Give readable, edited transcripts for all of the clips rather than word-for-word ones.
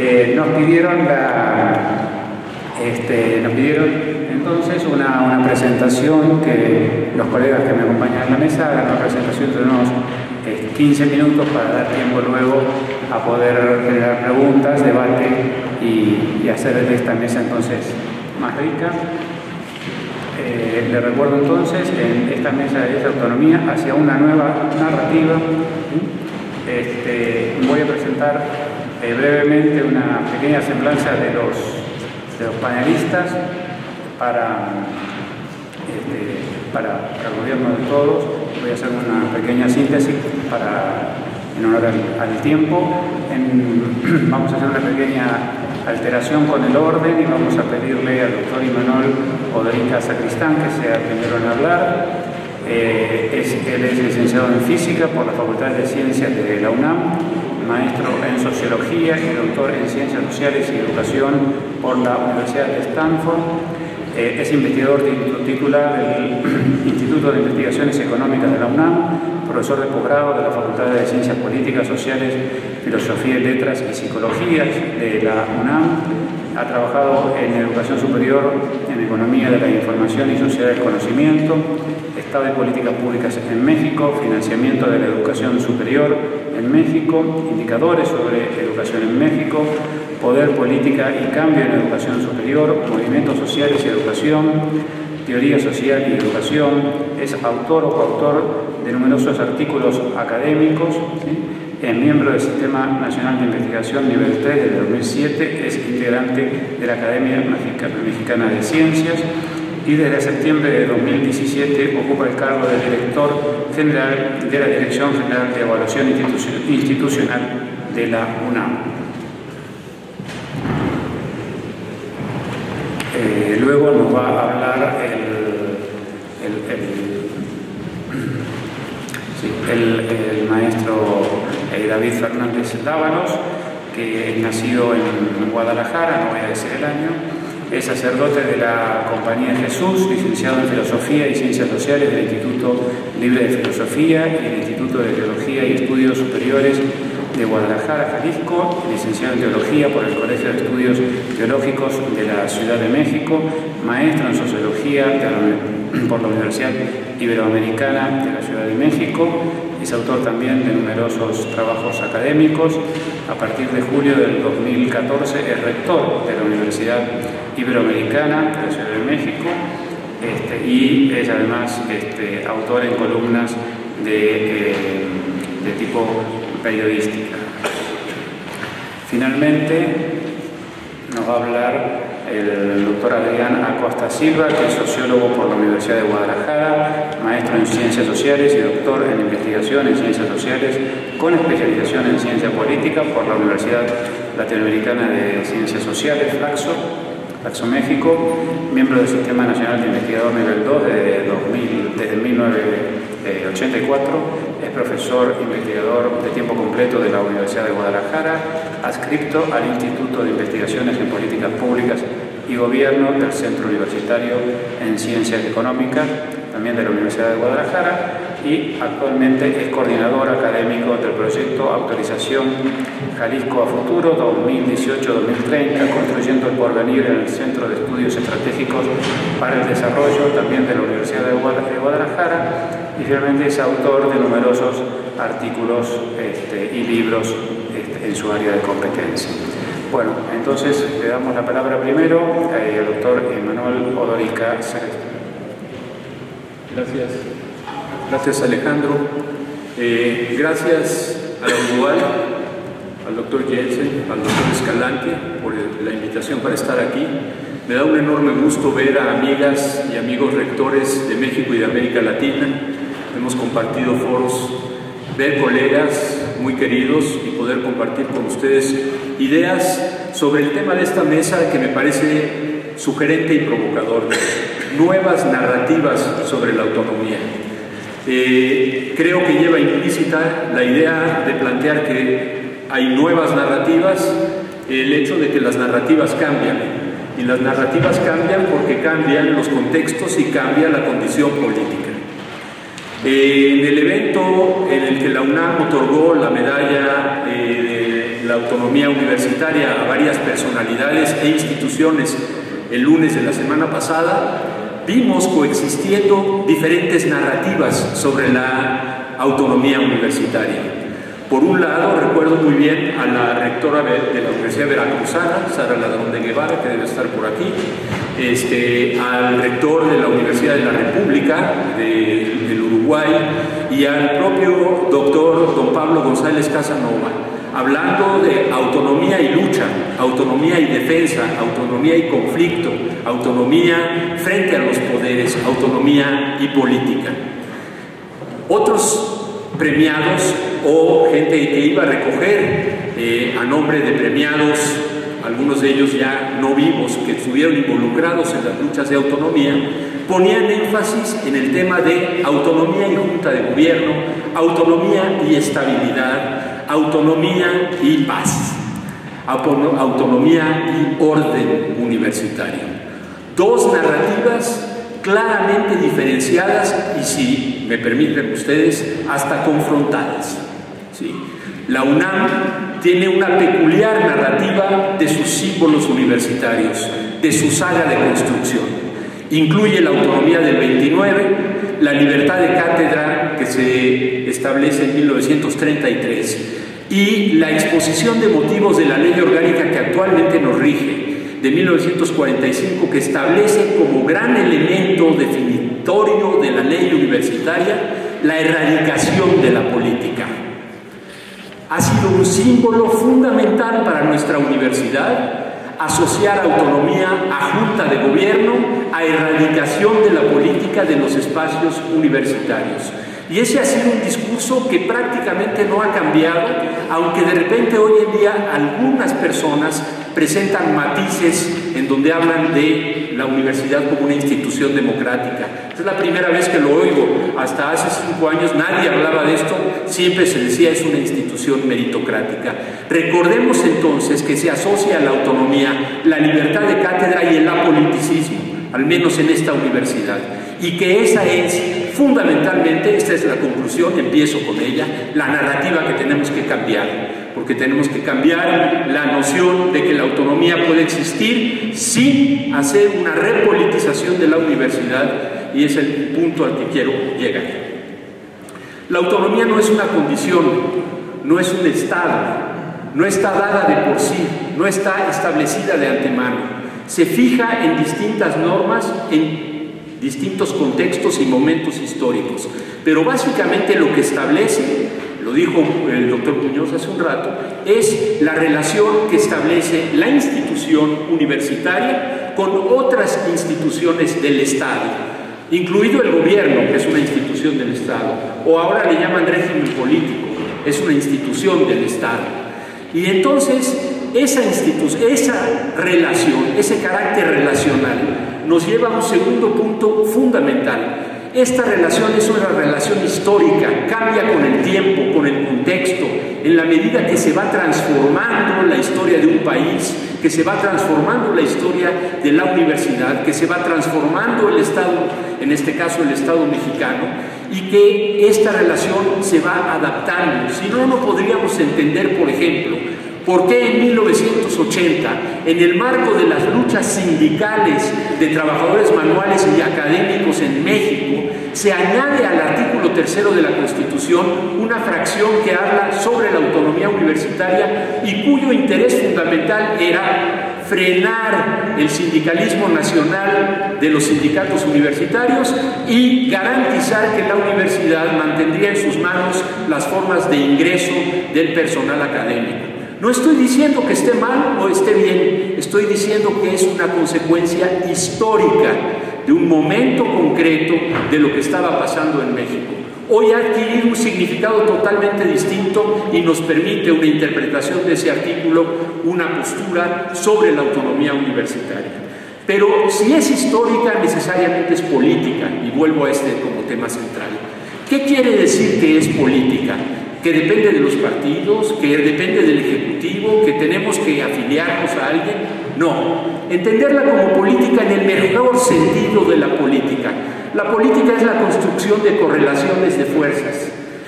nos pidieron entonces una presentación, que los colegas que me acompañan en la mesa hagan una presentación de unos 15 minutos para dar tiempo luego a poder generar preguntas, debate y hacer de esta mesa entonces más rica. Les recuerdo entonces, en esta mesa es autonomía hacia una nueva narrativa. Voy a presentar brevemente una pequeña semblanza de los panelistas para el gobierno de todos. Voy a hacer una pequeña síntesis en honor al tiempo. Vamos a hacer una pequeña alteración con el orden y vamos a pedirle al doctor Imanol Odorica Sacristán que sea el primero en hablar. Él es licenciado en Física por la Facultad de Ciencias de la UNAM, maestro en Sociología y doctor en Ciencias Sociales y Educación por la Universidad de Stanford. Es investigador titular del Instituto de Investigaciones Económicas de la UNAM, profesor de posgrado de la Facultad de Ciencias Políticas, Sociales, Filosofía, Letras y Psicología de la UNAM. Ha trabajado en educación superior, en economía de la información y sociedad del conocimiento, Estado y políticas públicas en México, financiamiento de la educación superior en México, indicadores sobre educación en México, poder, política y cambio en educación superior, movimientos sociales y educación, teoría social y educación. Es autor o coautor de numerosos artículos académicos, ¿sí? Es miembro del Sistema Nacional de Investigación nivel 3 desde 2007, es integrante de la Academia Mexicana de Ciencias y desde septiembre de 2017 ocupa el cargo de director general de la Dirección General de Evaluación Institucional de la UNAM. Luego nos va a hablar el maestro David Fernández Dávalos, que es nacido en Guadalajara, no voy a decir el año. Es sacerdote de la Compañía de Jesús, licenciado en Filosofía y Ciencias Sociales del Instituto Libre de Filosofía y el Instituto de Teología y Estudios Superiores de Guadalajara, Jalisco, licenciado en Teología por el Colegio de Estudios Teológicos de la Ciudad de México, maestro en Sociología por la Universidad Iberoamericana de la Ciudad de México. Es autor también de numerosos trabajos académicos. A partir de julio del 2014 es rector de la Universidad Iberoamericana de la Ciudad de México y es además autor en columnas de tipo periodística. Finalmente nos va a hablar el doctor Adrián Acosta Silva, que es sociólogo por la Universidad de Guadalajara, maestro en Ciencias Sociales y doctor en Investigación en Ciencias Sociales con especialización en Ciencia Política por la Universidad Latinoamericana de Ciencias Sociales, Flaxo México, miembro del Sistema Nacional de Investigador Nivel 2 desde 1984, es profesor investigador de tiempo completo de la Universidad de Guadalajara, adscripto al Instituto de Investigaciones en Políticas Públicas y Gobierno del Centro Universitario en Ciencias Económicas, también de la Universidad de Guadalajara, y actualmente es coordinador académico del proyecto Autorización Jalisco a Futuro 2018-2030, construyendo el porvenir en el Centro de Estudios Estratégicos para el Desarrollo, también de la Universidad de Guadalajara, y finalmente es autor de numerosos artículos y libros en su área de competencia. Bueno, entonces le damos la palabra primero al doctor Imanol Odorica Sacristán. Gracias Alejandro. Gracias a la UNUAL, al doctor Jensen, al doctor Escalante por la invitación para estar aquí. Me da un enorme gusto ver a amigas y amigos rectores de México y de América Latina. Hemos compartido foros, ver colegas muy queridos y poder compartir con ustedes ideas sobre el tema de esta mesa que me parece sugerente y provocador. Nuevas narrativas sobre la autonomía. Creo que lleva implícita la idea de plantear que hay nuevas narrativas, el hecho de que las narrativas cambian, y las narrativas cambian porque cambian los contextos y cambia la condición política. En el evento en el que la UNAM otorgó la medalla de la autonomía universitaria a varias personalidades e instituciones el lunes de la semana pasada, vimos coexistiendo diferentes narrativas sobre la autonomía universitaria. Por un lado, recuerdo muy bien a la rectora de la Universidad Veracruzana, Sara Ladrón de Guevara, que debe estar por aquí, al rector de la Universidad de la República del Uruguay y al propio doctor don Pablo González Casanova, hablando de autonomía y lucha, autonomía y defensa, autonomía y conflicto, autonomía frente a los poderes, autonomía y política. Otros premiados o gente que iba a recoger a nombre de premiados, algunos de ellos ya no vivos, que estuvieron involucrados en las luchas de autonomía, ponían énfasis en el tema de autonomía y junta de gobierno, autonomía y estabilidad, autonomía y paz, autonomía y orden universitario. Dos narrativas claramente diferenciadas y, si me permiten ustedes, hasta confrontadas. ¿Sí? La UNAM tiene una peculiar narrativa de sus símbolos universitarios, de su saga de construcción. Incluye la autonomía del 29, la libertad de cátedra que se establece en 1933 y la exposición de motivos de la ley orgánica que actualmente nos rige, de 1945, que establece como gran elemento definitorio de la ley universitaria la erradicación de la política. Ha sido un símbolo fundamental para nuestra universidad asociar autonomía a junta de gobierno, a erradicación de la política de los espacios universitarios. Y ese ha sido un discurso que prácticamente no ha cambiado, aunque de repente hoy en día algunas personas presentan matices en donde hablan de la universidad como una institución democrática. Es la primera vez que lo oigo. Hasta hace 5 años nadie hablaba de esto, siempre se decía es una institución meritocrática. Recordemos entonces que se asocia a la autonomía, la libertad de cátedra y el apoliticismo, al menos en esta universidad, y que esa es fundamentalmente, esta es la conclusión, empiezo con ella, la narrativa que tenemos que cambiar, porque tenemos que cambiar la noción de que la autonomía puede existir sin hacer una repolitización de la universidad, y es el punto al que quiero llegar. La autonomía no es una condición, no es un estado, no está dada de por sí, no está establecida de antemano, se fija en distintas normas, en distintos contextos y momentos históricos, pero básicamente lo que establece, lo dijo el doctor Muñoz hace un rato, es la relación que establece la institución universitaria con otras instituciones del Estado, incluido el gobierno, que es una institución del Estado, o ahora le llaman régimen político, es una institución del Estado. Y entonces esa relación, ese carácter relacional, nos lleva a un segundo punto fundamental. Esta relación es una relación histórica, cambia con el tiempo, con el contexto, en la medida que se va transformando la historia de un país, que se va transformando la historia de la universidad, que se va transformando el Estado, en este caso el Estado mexicano, y que esta relación se va adaptando. Si no, no podríamos entender, por ejemplo, ¿por qué en 1980, en el marco de las luchas sindicales de trabajadores manuales y académicos en México, se añade al artículo 3 de la Constitución una fracción que habla sobre la autonomía universitaria y cuyo interés fundamental era frenar el sindicalismo nacional de los sindicatos universitarios y garantizar que la universidad mantendría en sus manos las formas de ingreso del personal académico? No estoy diciendo que esté mal o esté bien, estoy diciendo que es una consecuencia histórica de un momento concreto de lo que estaba pasando en México. Hoy ha adquirido un significado totalmente distinto y nos permite una interpretación de ese artículo, una postura sobre la autonomía universitaria. Pero si es histórica, necesariamente es política, y vuelvo a este como tema central. ¿Qué quiere decir que es política? ¿Que depende de los partidos? ¿Que depende del Ejecutivo? ¿Que tenemos que afiliarnos a alguien? No. Entenderla como política en el mejor sentido de la política. La política es la construcción de correlaciones de fuerzas.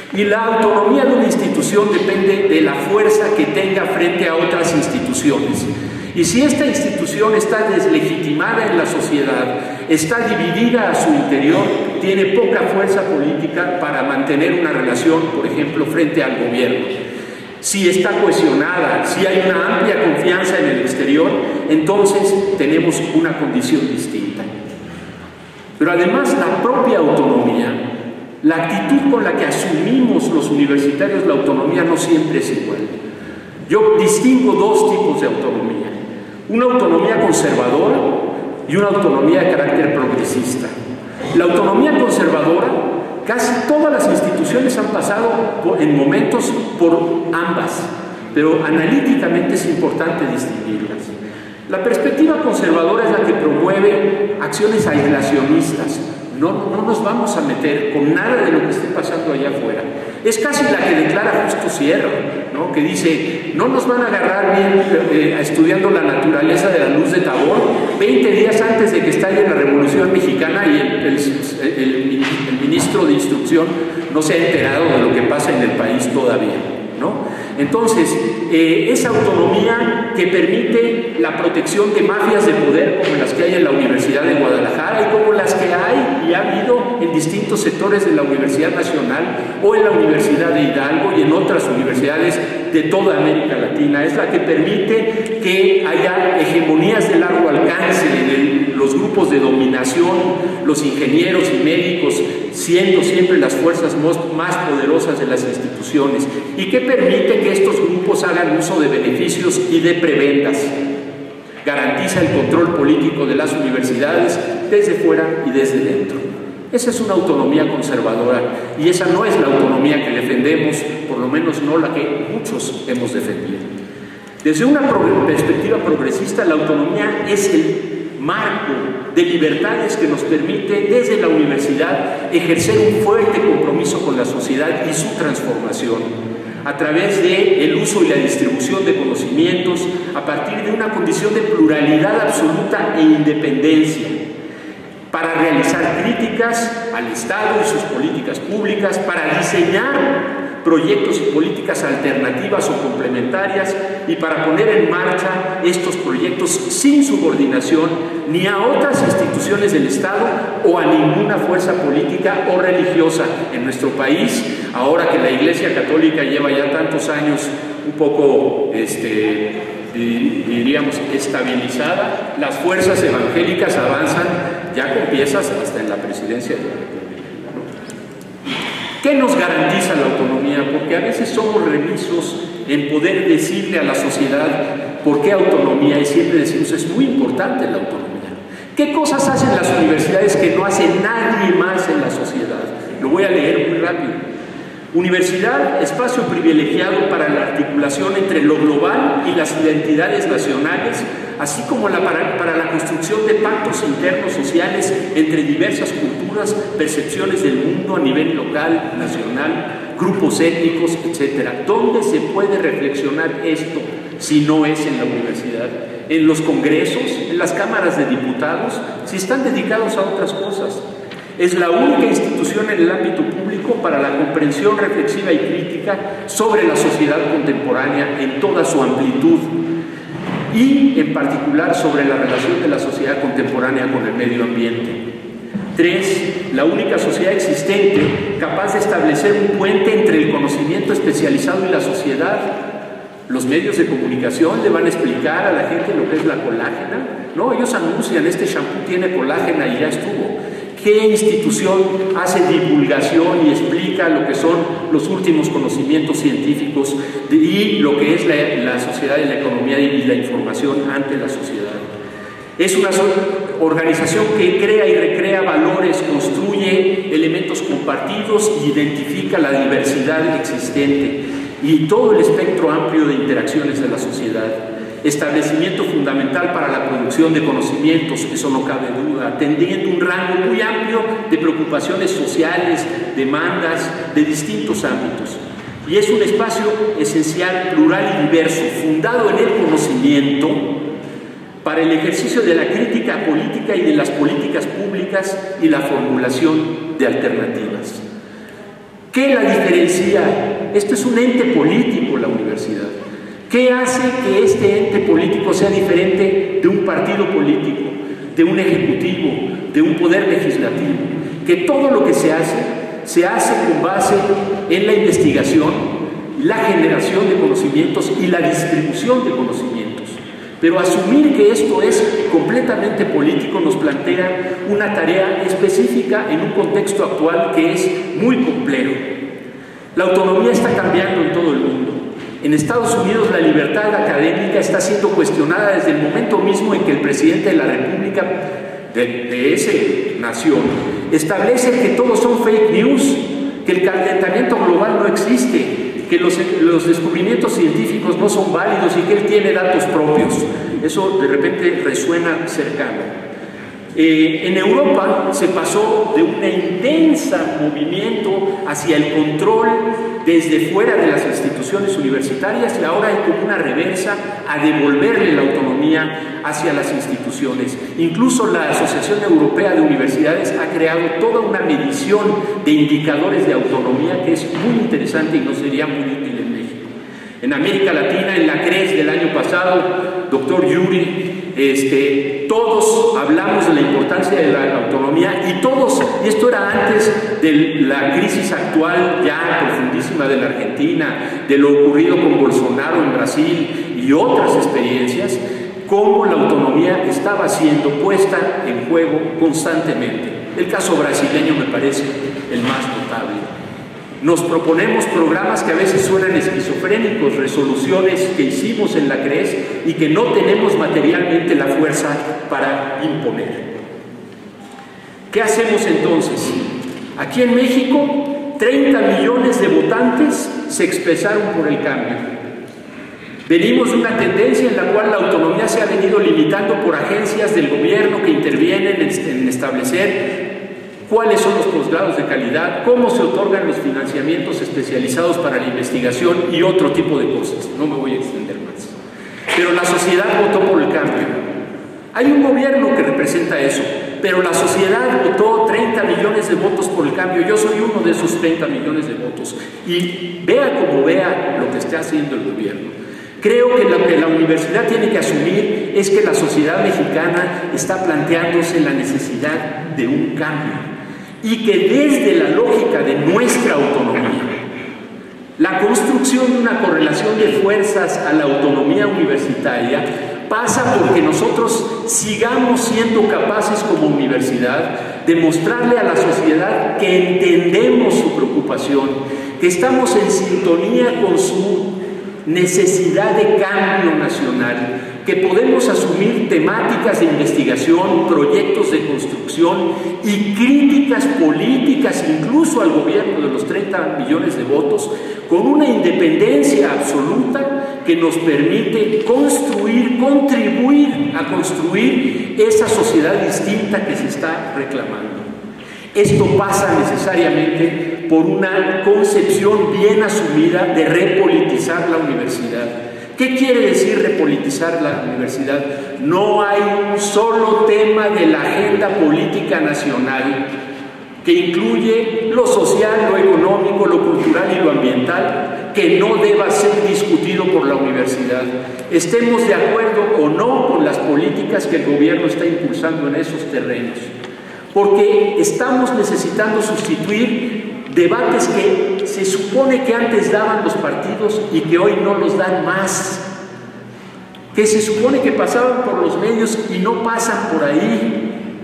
Y la autonomía de una institución depende de la fuerza que tenga frente a otras instituciones. Y si esta institución está deslegitimada en la sociedad, está dividida a su interior, tiene poca fuerza política para mantener una relación, por ejemplo, frente al gobierno. Si está cohesionada, si hay una amplia confianza en el exterior, entonces tenemos una condición distinta. Pero además la propia autonomía, la actitud con la que asumimos los universitarios la autonomía no siempre es igual. Yo distingo dos tipos de autonomía. Una autonomía conservadora y una autonomía de carácter progresista. La autonomía conservadora, casi todas las instituciones han pasado en momentos por ambas, pero analíticamente es importante distinguirlas. La perspectiva conservadora es la que promueve acciones aislacionistas. No nos vamos a meter con nada de lo que esté pasando allá afuera. Es casi la que declara Justo Sierra, ¿no? Que dice, no nos van a agarrar bien estudiando la naturaleza de la luz de Tabor 20 días antes de que estalle la Revolución Mexicana y el ministro de Instrucción no se ha enterado de lo que pasa en el país todavía, ¿no? Entonces, esa autonomía que permite la protección de mafias de poder como las que hay en la Universidad de Guadalajara y como las que hay y ha habido en distintos sectores de la Universidad Nacional o en la Universidad de Hidalgo y en otras universidades de toda América Latina, es la que permite que haya hegemonías de largo alcance en los grupos de dominación, los ingenieros y médicos siendo siempre las fuerzas más poderosas de las instituciones y que permite que estos grupos hagan uso de beneficios y de prebendas. Garantiza el control político de las universidades desde fuera y desde dentro. Esa es una autonomía conservadora y esa no es la autonomía que defendemos, por lo menos no la que muchos hemos defendido. Desde una perspectiva progresista, la autonomía es el marco de libertades que nos permite desde la universidad ejercer un fuerte compromiso con la sociedad y su transformación a través del uso y la distribución de conocimientos a partir de una condición de pluralidad absoluta e independencia para realizar críticas al Estado y sus políticas públicas, para diseñar proyectos y políticas alternativas o complementarias y para poner en marcha estos proyectos sin subordinación ni a otras instituciones del Estado o a ninguna fuerza política o religiosa en nuestro país, ahora que la Iglesia Católica lleva ya tantos años un poco, diríamos, estabilizada. Las fuerzas evangélicas avanzan ya con piezas hasta en la presidencia de la República. ¿Qué nos garantiza la autonomía? Porque a veces somos remisos en poder decirle a la sociedad por qué autonomía, y siempre decimos es muy importante la autonomía. ¿Qué cosas hacen las universidades que no hace nadie más en la sociedad? Lo voy a leer muy rápido. Universidad, espacio privilegiado para la articulación entre lo global y las identidades nacionales, así como para la construcción de pactos internos sociales entre diversas culturas, percepciones del mundo a nivel local, nacional, grupos étnicos, etc. ¿Dónde se puede reflexionar esto si no es en la universidad? En los congresos, en las cámaras de diputados, si están dedicados a otras cosas. Es la única institución en el ámbito público para la comprensión reflexiva y crítica sobre la sociedad contemporánea en toda su amplitud y, en particular, sobre la relación de la sociedad contemporánea con el medio ambiente. 3. La única sociedad existente capaz de establecer un puente entre el conocimiento especializado y la sociedad. Los medios de comunicación le van a explicar a la gente lo que es la colágena. No, ellos anuncian, este shampoo tiene colágena y ya estuvo. ¿Qué institución hace divulgación y explica lo que son los últimos conocimientos científicos y lo que es la sociedad y la economía y la información ante la sociedad? Es una organización que crea y recrea valores, construye elementos compartidos y identifica la diversidad existente y todo el espectro amplio de interacciones de la sociedad. Establecimiento fundamental para la producción de conocimientos, eso no cabe duda, atendiendo un rango muy amplio de preocupaciones sociales, demandas de distintos ámbitos. Y es un espacio esencial, plural y diverso, fundado en el conocimiento para el ejercicio de la crítica política y de las políticas públicas y la formulación de alternativas. ¿Qué la diferencia? Esto es un ente político, la universidad. ¿Qué hace que este ente político sea diferente de un partido político, de un ejecutivo, de un poder legislativo? Que todo lo que se hace con base en la investigación, la generación de conocimientos y la distribución de conocimientos. Pero asumir que esto es completamente político nos plantea una tarea específica en un contexto actual que es muy complejo. La autonomía está cambiando en todo el mundo. En Estados Unidos la libertad académica está siendo cuestionada desde el momento mismo en que el presidente de la República de esa nación establece que todos son fake news, que el calentamiento global no existe, que los descubrimientos científicos no son válidos y que él tiene datos propios. Eso de repente resuena cercano. En Europa se pasó de un intenso movimiento hacia el control desde fuera de las instituciones universitarias y ahora hay como una reversa a devolverle la autonomía hacia las instituciones. Incluso la Asociación Europea de Universidades ha creado toda una medición de indicadores de autonomía que es muy interesante y nos sería muy útil en México. En América Latina, en la CRES del año pasado, doctor Yuri, todos hablamos de la importancia de la autonomía y esto era antes de la crisis actual ya profundísima de la Argentina, de lo ocurrido con Bolsonaro en Brasil y otras experiencias, cómo la autonomía estaba siendo puesta en juego constantemente. El caso brasileño me parece el más notable. Nos proponemos programas que a veces suenan esquizofrénicos, resoluciones que hicimos en la CRES y que no tenemos materialmente la fuerza para imponer. ¿Qué hacemos entonces? Aquí en México, 30 millones de votantes se expresaron por el cambio. Venimos de una tendencia en la cual la autonomía se ha venido limitando por agencias del gobierno que intervienen en establecer cuáles son los posgrados de calidad, cómo se otorgan los financiamientos especializados para la investigación y otro tipo de cosas. No me voy a extender más. Pero la sociedad votó por el cambio. Hay un gobierno que representa eso, pero la sociedad votó 30 millones de votos por el cambio. Yo soy uno de esos 30 millones de votos. Y vea como vea lo que está haciendo el gobierno. Creo que lo que la universidad tiene que asumir es que la sociedad mexicana está planteándose la necesidad de un cambio. Y que desde la lógica de nuestra autonomía, la construcción de una correlación de fuerzas a la autonomía universitaria pasa porque nosotros sigamos siendo capaces como universidad de mostrarle a la sociedad que entendemos su preocupación, que estamos en sintonía con su necesidad de cambio nacional, que podemos asumir temáticas de investigación, proyectos de construcción y críticas políticas incluso al gobierno de los 30 millones de votos con una independencia absoluta que nos permite contribuir a construir esa sociedad distinta que se está reclamando. Esto pasa necesariamente por una concepción bien asumida de repolitizar la universidad. ¿Qué quiere decir repolitizar la universidad? No hay un solo tema de la agenda política nacional que incluye lo social, lo económico, lo cultural y lo ambiental que no deba ser discutido por la universidad. Estemos de acuerdo o no con las políticas que el gobierno está impulsando en esos terrenos, porque estamos necesitando sustituir debates que se supone que antes daban los partidos y que hoy no los dan más, que se supone que pasaban por los medios y no pasan por ahí.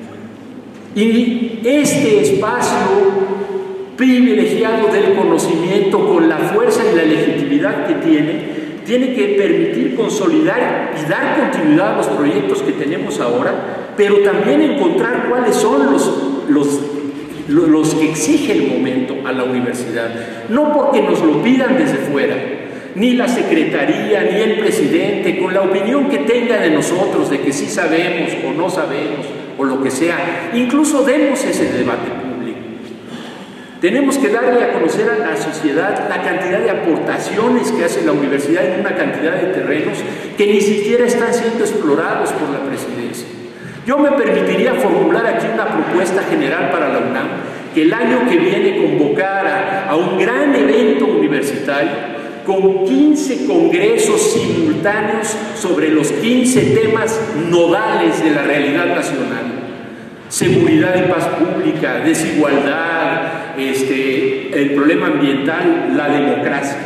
Y este espacio privilegiado del conocimiento, con la fuerza y la legitimidad que tiene que permitir consolidar y dar continuidad a los proyectos que tenemos ahora, pero también encontrar cuáles son los que exige el momento a la universidad, no porque nos lo pidan desde fuera, ni la secretaría, ni el presidente, con la opinión que tenga de nosotros, de que sí sabemos o no sabemos, o lo que sea, incluso demos ese debate público. Tenemos que darle a conocer a la sociedad la cantidad de aportaciones que hace la universidad en una cantidad de terrenos que ni siquiera están siendo explorados por la presidencia. Yo me permitiría formular aquí una propuesta general para la UNAM que el año que viene convocara a un gran evento universitario con 15 congresos simultáneos sobre los 15 temas nodales de la realidad nacional: seguridad y paz pública, desigualdad, el problema ambiental, la democracia.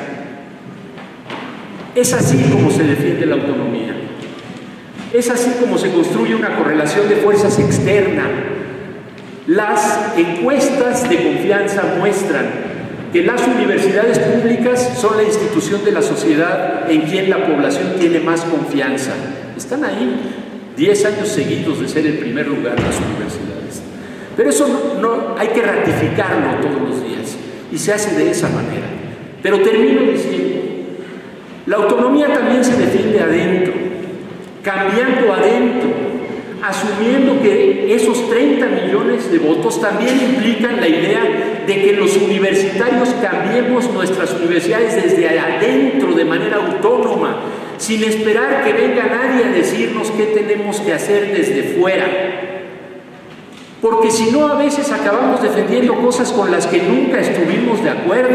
Es así como se defiende la autonomía. Es así como se construye una correlación de fuerzas externa. Las encuestas de confianza muestran que las universidades públicas son la institución de la sociedad en quien la población tiene más confianza. Están ahí 10 años seguidos de ser el primer lugar las universidades. Pero eso no hay que ratificarlo todos los días, y se hace de esa manera. Pero termino diciendo, la autonomía también se defiende adentro, cambiando adentro, asumiendo que esos 30 millones de votos también implican la idea de que los universitarios cambiemos nuestras universidades desde adentro, de manera autónoma, sin esperar que venga nadie a decirnos qué tenemos que hacer desde fuera. Porque si no, a veces acabamos defendiendo cosas con las que nunca estuvimos de acuerdo.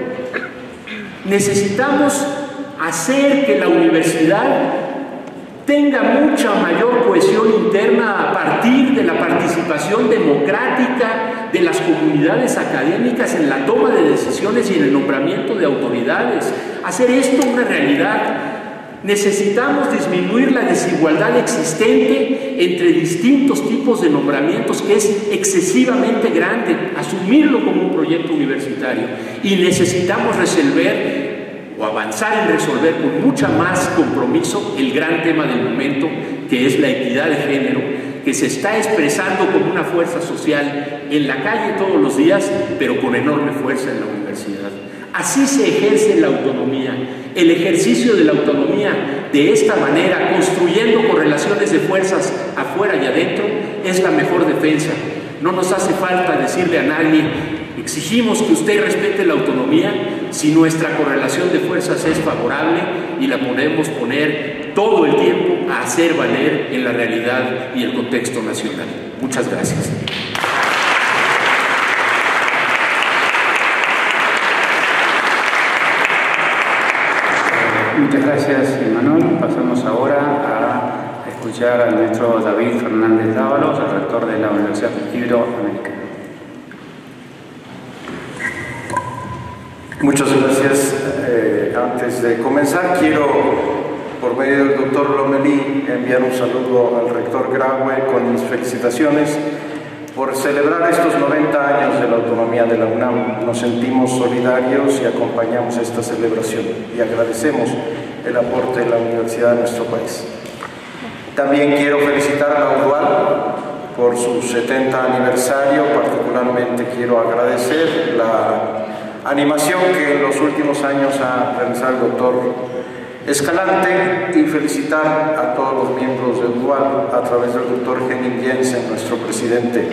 Necesitamos hacer que la universidad tenga mucha mayor cohesión interna a partir de la participación democrática de las comunidades académicas en la toma de decisiones y en el nombramiento de autoridades. Hacer esto una realidad. Necesitamos disminuir la desigualdad existente entre distintos tipos de nombramientos, que es excesivamente grande, asumirlo como un proyecto universitario. Y necesitamos resolver o avanzar en resolver con mucha más compromiso el gran tema del momento, que es la equidad de género, que se está expresando como una fuerza social en la calle todos los días, pero con enorme fuerza en la universidad. Así se ejerce la autonomía. El ejercicio de la autonomía de esta manera, construyendo correlaciones de fuerzas afuera y adentro, es la mejor defensa. No nos hace falta decirle a nadie: exigimos que usted respete la autonomía, si nuestra correlación de fuerzas es favorable y la podemos poner todo el tiempo a hacer valer en la realidad y el contexto nacional. Muchas gracias. Muchas gracias, Manuel. Pasamos ahora a escuchar al maestro David Fernández Dávalos, el rector de la Universidad Iberoamericana. Muchas gracias. Antes de comenzar, quiero, por medio del doctor Lomelí, enviar un saludo al rector Graue con mis felicitaciones por celebrar estos 90 años de la autonomía de la UNAM. Nos sentimos solidarios y acompañamos esta celebración y agradecemos el aporte de la universidad a nuestro país. También quiero felicitar a la UDUAL por su 70 aniversario. Particularmente quiero agradecer la animación que en los últimos años ha realizado el doctor Escalante y felicitar a todos los miembros del UDUAL a través del doctor Henning Jensen, nuestro presidente.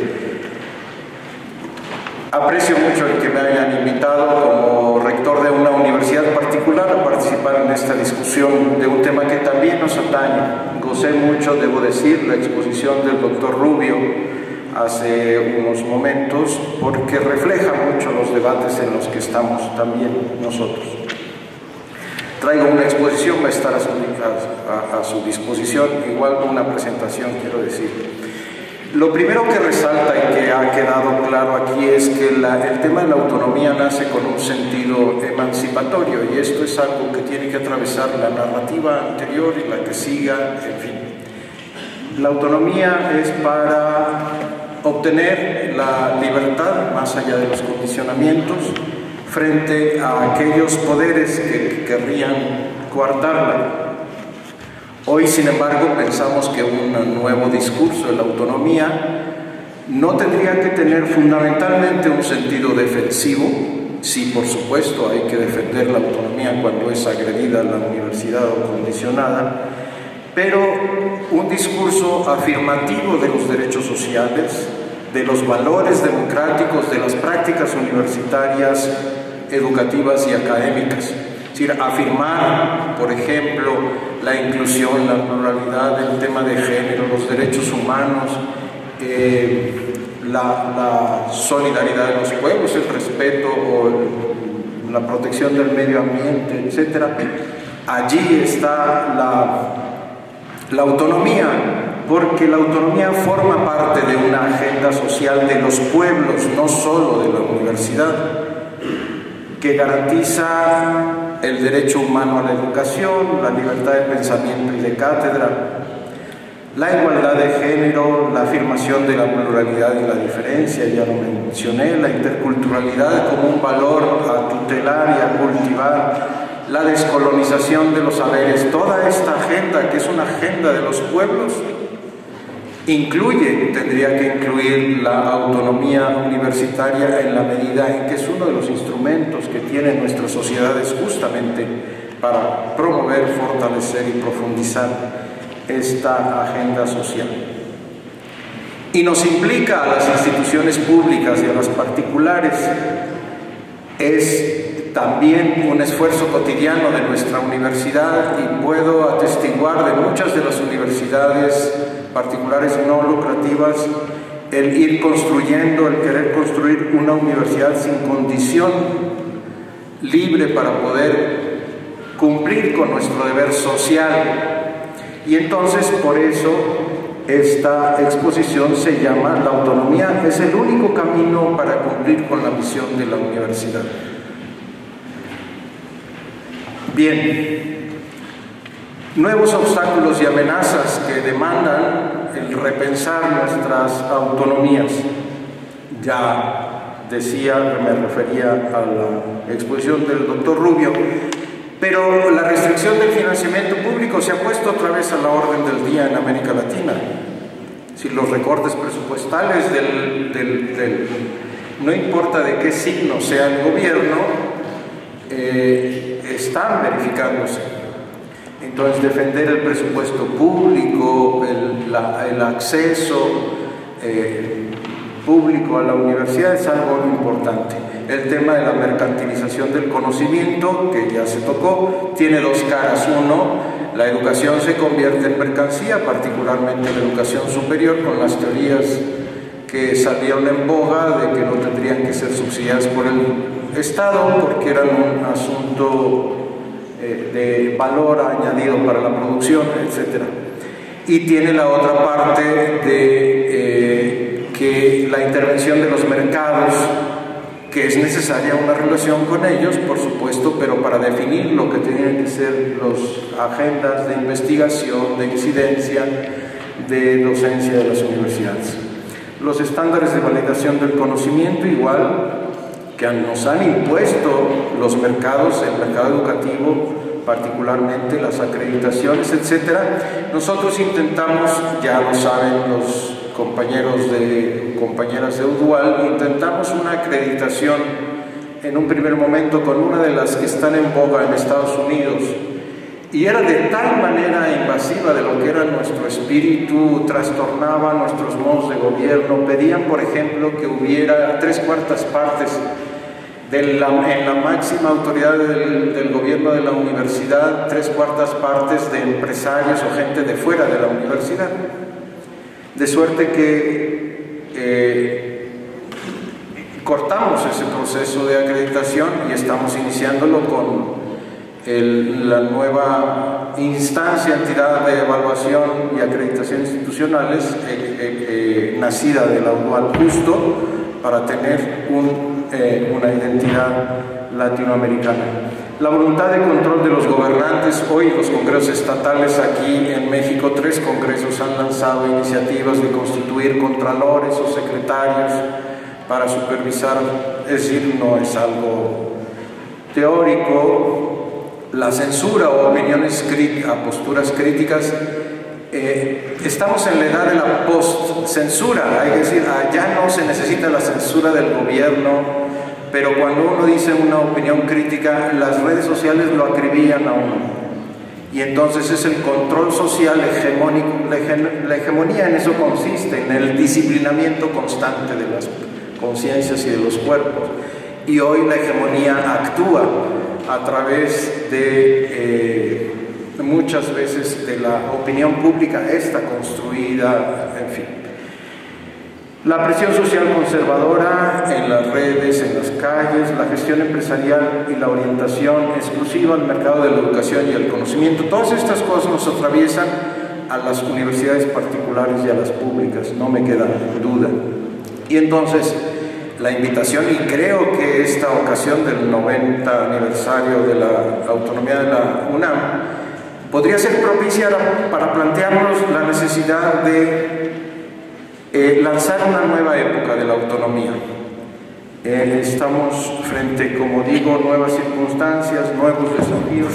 Aprecio mucho el que me hayan invitado como rector de una universidad particular a participar en esta discusión de un tema que también nos atañe. Gocé mucho, debo decir, la exposición del doctor Rubio hace unos momentos, porque refleja mucho los debates en los que estamos también nosotros. Traigo una exposición, va a estar a su disposición, igual una presentación, quiero decir. Lo primero que resalta y que ha quedado claro aquí es que el tema de la autonomía nace con un sentido emancipatorio, y esto es algo que tiene que atravesar la narrativa anterior y la que siga, en fin. La autonomía es para obtener la libertad más allá de los condicionamientos frente a aquellos poderes que querrían coartarla. Hoy, sin embargo, pensamos que un nuevo discurso de la autonomía no tendría que tener fundamentalmente un sentido defensivo. Sí, por supuesto, hay que defender la autonomía cuando es agredida la universidad o condicionada, pero un discurso afirmativo de los derechos sociales, de los valores democráticos, de las prácticas universitarias, educativas y académicas. Es decir, afirmar, por ejemplo, la inclusión, la pluralidad, el tema de género, los derechos humanos, la solidaridad de los pueblos, el respeto o la protección del medio ambiente, etc. Allí está la autonomía, porque la autonomía forma parte de una agenda social de los pueblos, no solo de la universidad, que garantiza el derecho humano a la educación, la libertad de pensamiento y de cátedra, la igualdad de género, la afirmación de la pluralidad y la diferencia, ya lo mencioné, la interculturalidad como un valor a tutelar y a cultivar, la descolonización de los saberes. Toda esta agenda, que es una agenda de los pueblos, tendría que incluir la autonomía universitaria en la medida en que es uno de los instrumentos que tienen nuestras sociedades justamente para promover, fortalecer y profundizar esta agenda social. Y nos implica a las instituciones públicas y a las particulares. Es también un esfuerzo cotidiano de nuestra universidad, y puedo atestiguar de muchas de las universidades particulares no lucrativas el ir construyendo, el querer construir una universidad sin condición, libre para poder cumplir con nuestro deber social. Y entonces, por eso, esta exposición se llama La autonomía es el único camino para cumplir con la misión de la universidad. Bien, nuevos obstáculos y amenazas que demandan el repensar nuestras autonomías. Ya decía, me refería a la exposición del doctor Rubio, pero la restricción del financiamiento público se ha puesto otra vez a la orden del día en América Latina. Si los recortes presupuestales no importa de qué signo sea el gobierno, están verificándose. Entonces, defender el presupuesto público, el acceso público a la universidad es algo importante. El tema de la mercantilización del conocimiento, que ya se tocó, tiene dos caras. Uno, la educación se convierte en mercancía, particularmente la educación superior, con las teorías que salieron en boga de que no tendrían que ser subsidiadas por el Estado porque eran un asunto de valor añadido para la producción, etc. Y tiene la otra parte de que la intervención de los mercados, que es necesaria una relación con ellos, por supuesto, pero para definir lo que tienen que ser las agendas de investigación, de incidencia, de docencia de las universidades. Los estándares de validación del conocimiento, igual, que nos han impuesto los mercados, el mercado educativo, particularmente las acreditaciones, etc. Nosotros intentamos, ya lo saben los compañeras de UDUAL, intentamos una acreditación en un primer momento con una de las que están en boga en Estados Unidos, y era de tal manera invasiva de lo que era nuestro espíritu, trastornaba nuestros modos de gobierno. Pedían, por ejemplo, que hubiera 3/4 partes en la máxima autoridad del gobierno de la universidad, 3/4 partes de empresarios o gente de fuera de la universidad. De suerte que cortamos ese proceso de acreditación y estamos iniciándolo con la nueva instancia, entidad de evaluación y acreditación institucionales nacida de la UDUAL, justo para tener una identidad latinoamericana. La voluntad de control de los gobernantes. Hoy los congresos estatales aquí en México, 3 congresos han lanzado iniciativas de constituir contralores o secretarios para supervisar, es decir, no es algo teórico. La censura o opiniones críticas, posturas críticas, estamos en la edad de la post-censura, hay que decir, ya no se necesita la censura del gobierno, pero cuando uno dice una opinión crítica, las redes sociales lo acribillan a uno, y entonces es el control social hegemónico. La hegemonía en eso consiste, en el disciplinamiento constante de las conciencias y de los cuerpos, y hoy la hegemonía actúa a través de muchas veces de la opinión pública, está construida, en fin. La presión social conservadora en las redes, en las calles, la gestión empresarial y la orientación exclusiva al mercado de la educación y el conocimiento, todas estas cosas nos atraviesan a las universidades particulares y a las públicas, no me queda duda. Y entonces, la invitación, y creo que esta ocasión del 90 aniversario de la autonomía de la UNAM podría ser propicia para plantearnos la necesidad de lanzar una nueva época de la autonomía. Estamos frente, como digo, nuevas circunstancias, nuevos desafíos.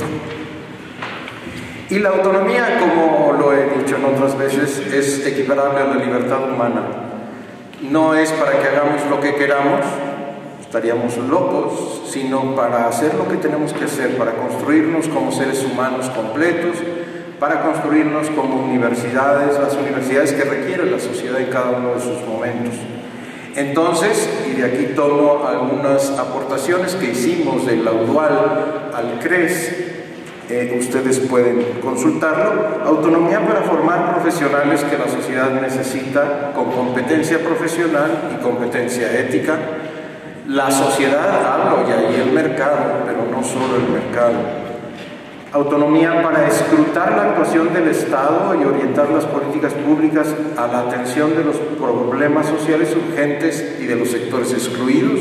Y la autonomía, como lo he dicho en otras veces, es equiparable a la libertad humana. No es para que hagamos lo que queramos, estaríamos locos, sino para hacer lo que tenemos que hacer, para construirnos como seres humanos completos, para construirnos como universidades, las universidades que requiere la sociedad en cada uno de sus momentos. Entonces, y de aquí tomo algunas aportaciones que hicimos del Laudual al CRES, ustedes pueden consultarlo. Autonomía para formar profesionales que la sociedad necesita con competencia profesional y competencia ética. La sociedad, hablo, y ahí el mercado, pero no solo el mercado. Autonomía para escrutar la actuación del Estado y orientar las políticas públicas a la atención de los problemas sociales urgentes y de los sectores excluidos.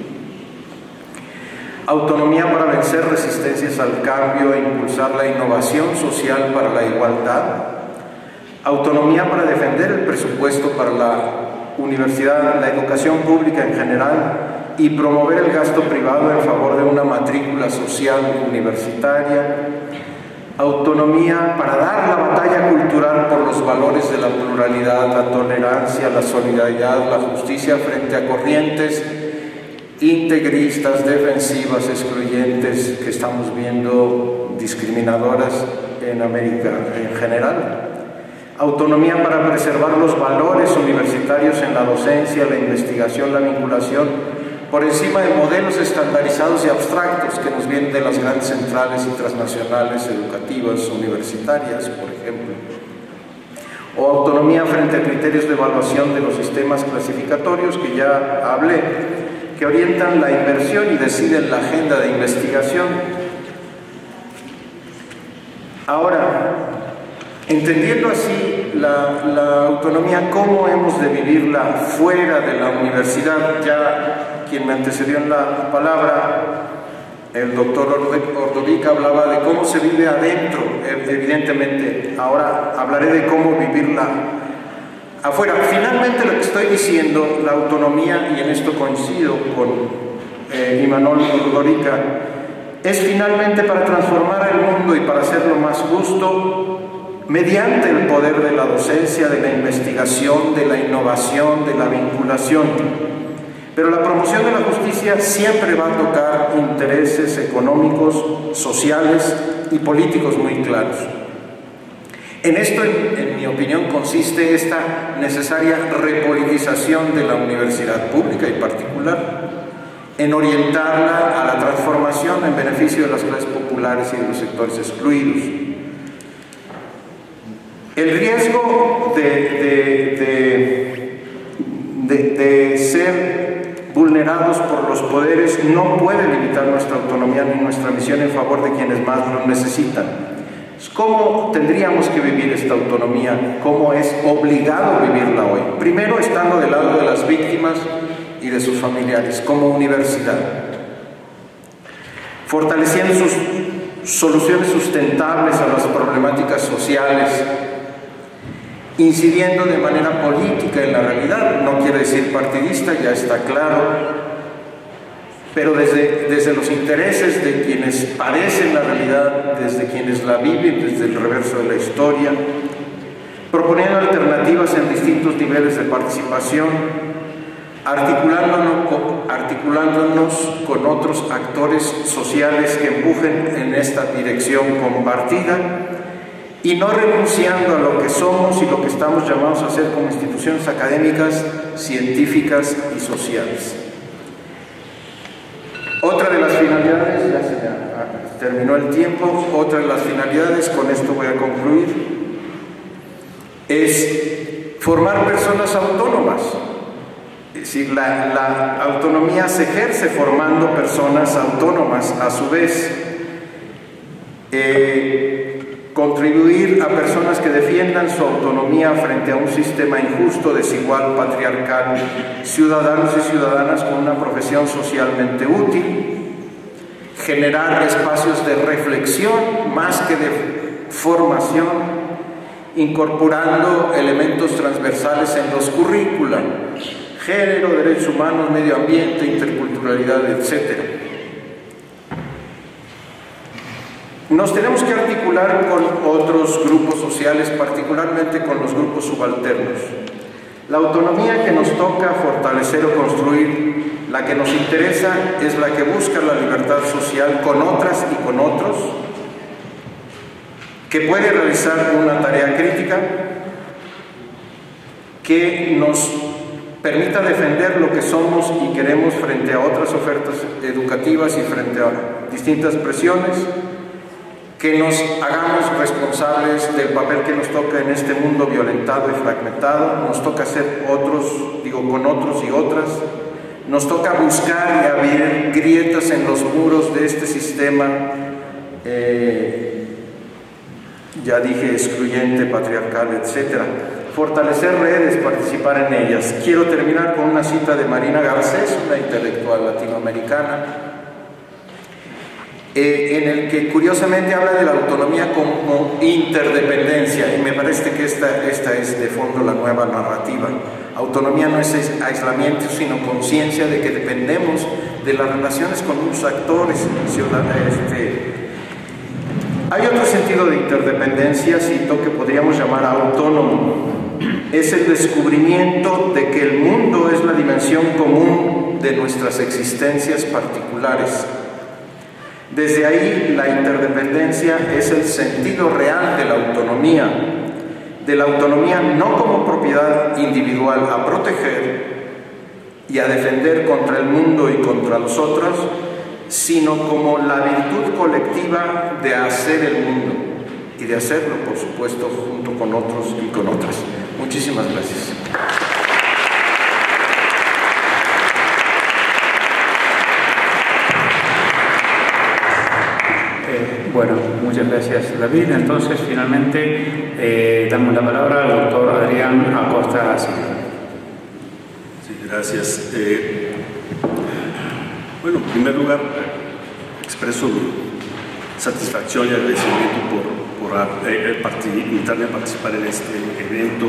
Autonomía para vencer resistencias al cambio e impulsar la innovación social para la igualdad. Autonomía para defender el presupuesto para la universidad, la educación pública en general, y promover el gasto privado en favor de una matrícula social universitaria. Autonomía para dar la batalla cultural por los valores de la pluralidad, la tolerancia, la solidaridad, la justicia frente a corrientes integristas, defensivas, excluyentes, que estamos viendo discriminadoras en América en general. Autonomía para preservar los valores universitarios en la docencia, la investigación, la vinculación, por encima de modelos estandarizados y abstractos que nos vienen de las grandes centrales y transnacionales educativas universitarias, por ejemplo. O autonomía frente a criterios de evaluación de los sistemas clasificatorios, que ya hablé, que orientan la inversión y deciden la agenda de investigación. Ahora, entendiendo así la autonomía, ¿cómo hemos de vivirla fuera de la universidad? Ya quien me antecedió en la palabra, el doctor Ordovic, hablaba de cómo se vive adentro, evidentemente. Ahora hablaré de cómo vivirla afuera. Finalmente, lo que estoy diciendo, la autonomía, y en esto coincido con Imanol Ordorica, es finalmente para transformar el mundo y para hacerlo más justo mediante el poder de la docencia, de la investigación, de la innovación, de la vinculación. Pero la promoción de la justicia siempre va a tocar intereses económicos, sociales y políticos muy claros. En esto, en mi opinión, consiste esta necesaria repolitización de la universidad pública y particular, en orientarla a la transformación en beneficio de las clases populares y de los sectores excluidos. El riesgo de ser vulnerados por los poderes no puede limitar nuestra autonomía ni nuestra misión en favor de quienes más lo necesitan. ¿Cómo tendríamos que vivir esta autonomía? ¿Cómo es obligado vivirla hoy? Primero, estando del lado de las víctimas y de sus familiares, como universidad, fortaleciendo sus soluciones sustentables a las problemáticas sociales, incidiendo de manera política en la realidad, no quiere decir partidista, ya está claro, pero desde los intereses de quienes padecen la realidad, desde quienes la viven, desde el reverso de la historia, proponiendo alternativas en distintos niveles de participación, articulándonos con otros actores sociales que empujen en esta dirección compartida, y no renunciando a lo que somos y lo que estamos llamados a hacer como instituciones académicas, científicas y sociales. Otra de las finalidades, ya se terminó el tiempo, otra de las finalidades, con esto voy a concluir, es formar personas autónomas. Es decir, la autonomía se ejerce formando personas autónomas a su vez. Contribuir a personas que defiendan su autonomía frente a un sistema injusto, desigual, patriarcal, ciudadanos y ciudadanas con una profesión socialmente útil, generar espacios de reflexión más que de formación, incorporando elementos transversales en los currícula, género, derechos humanos, medio ambiente, interculturalidad, etc. Nos tenemos que articular con otros grupos sociales, particularmente con los grupos subalternos. La autonomía que nos toca fortalecer o construir, la que nos interesa, es la que busca la libertad social con otras y con otros, que puede realizar una tarea crítica, que nos permita defender lo que somos y queremos frente a otras ofertas educativas y frente a distintas presiones, que nos hagamos responsables del papel que nos toca en este mundo violentado y fragmentado. Nos toca ser otros, con otros y otras. Nos toca buscar y abrir grietas en los muros de este sistema, ya dije, excluyente, patriarcal, etc. Fortalecer redes, participar en ellas. Quiero terminar con una cita de Marina Garcés, una intelectual latinoamericana, en el que curiosamente habla de la autonomía como interdependencia, y me parece que esta es de fondo la nueva narrativa. Autonomía no es aislamiento, sino conciencia de que dependemos de las relaciones con unos actores. Hay otro sentido de interdependencia, cito, que podríamos llamar autónomo. Es el descubrimiento de que el mundo es la dimensión común de nuestras existencias particulares. Desde ahí, la interdependencia es el sentido real de la autonomía no como propiedad individual a proteger y a defender contra el mundo y contra los otros, sino como la virtud colectiva de hacer el mundo y de hacerlo, por supuesto, junto con otros y con otras. Muchísimas gracias. Bueno, muchas gracias, David. Entonces, finalmente, damos la palabra al doctor Adrián Acosta Silva. Sí, gracias. Bueno, en primer lugar, expreso mi satisfacción y agradecimiento por invitarme a participar en este evento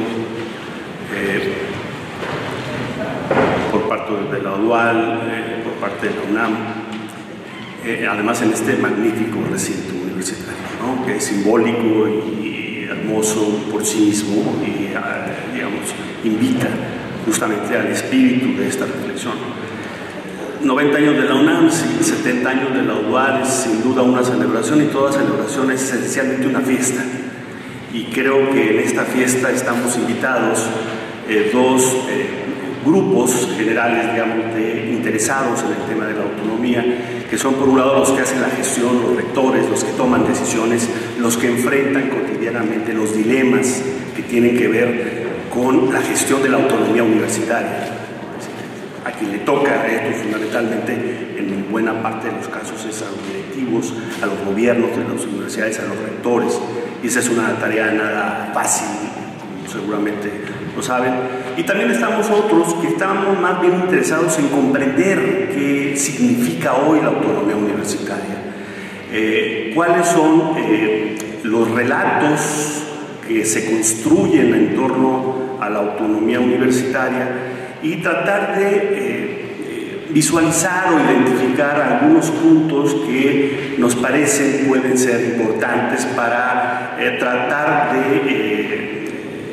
por parte de la UDUAL, por parte de la UNAM. Además en este magnífico recinto universitario, ¿no? Que es simbólico y hermoso por sí mismo y, digamos, invita justamente al espíritu de esta reflexión. 90 años de la UNAM, 70 años de la UDUAL, es sin duda una celebración, y toda celebración es esencialmente una fiesta. Y creo que en esta fiesta estamos invitados dos grupos generales, digamos, interesados en el tema de la autonomía, que son por un lado los que hacen la gestión, los rectores, los que toman decisiones, los que enfrentan cotidianamente los dilemas que tienen que ver con la gestión de la autonomía universitaria. A quien le toca esto fundamentalmente, en buena parte de los casos, es a los directivos, a los gobiernos de las universidades, a los rectores, y esa es una tarea nada fácil, como seguramente lo saben. Y también estamos otros que estamos más bien interesados en comprender qué significa hoy la autonomía universitaria, cuáles son los relatos que se construyen en torno a la autonomía universitaria, y tratar de visualizar o identificar algunos puntos que nos parecen pueden ser importantes para tratar de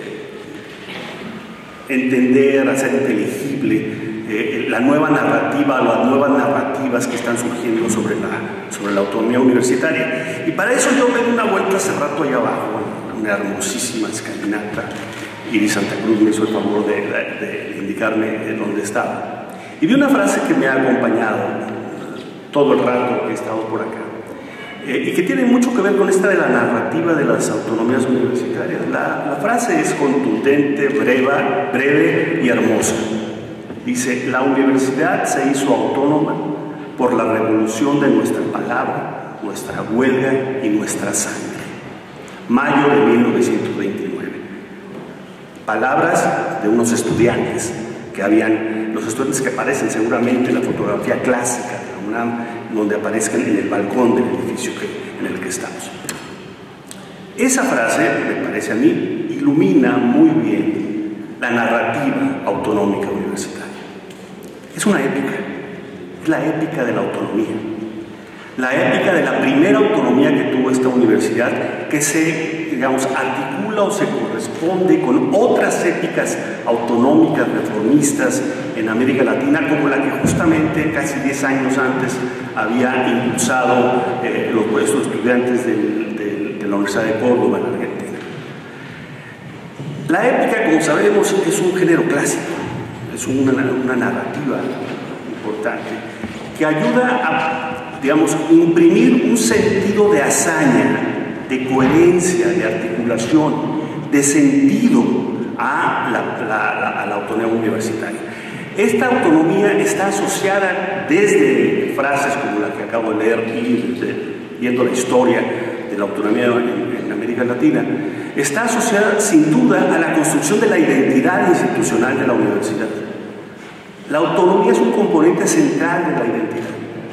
entender, hacer inteligible la nueva narrativa, las nuevas narrativas que están surgiendo sobre la autonomía universitaria. Y para eso yo me di una vuelta hace rato allá abajo, una hermosísima escalinata. Iris Santa Cruz me hizo el favor de indicarme dónde estaba. Y vi una frase que me ha acompañado todo el rato que he estado por acá, y que tiene mucho que ver con esta de la narrativa de las autonomías universitarias. La frase es contundente, breve y hermosa. Dice, la universidad se hizo autónoma por la revolución de nuestra palabra, nuestra huelga y nuestra sangre. Mayo de 1929. Palabras de unos estudiantes que habían, los estudiantes que aparecen seguramente en la fotografía clásica de la UNAM, donde aparezcan en el balcón del edificio en el que estamos. Esa frase, me parece a mí, ilumina muy bien la narrativa autonómica universitaria. Es una épica, es la épica de la autonomía, la épica de la primera autonomía que tuvo esta universidad, que se, digamos, articula o se corresponde con otras épicas autonómicas reformistas en América Latina, como la que justamente casi 10 años antes había impulsado los estudiantes de la Universidad de Córdoba en Argentina. La épica, como sabemos, es un género clásico, es una narrativa importante que ayuda a, digamos, imprimir un sentido de hazaña, de coherencia, de articulación, de sentido a la autonomía universitaria. Esta autonomía está asociada desde frases como la que acabo de leer y viendo la historia de la autonomía en América Latina, está asociada sin duda a la construcción de la identidad institucional de la universidad. La autonomía es un componente central de la identidad.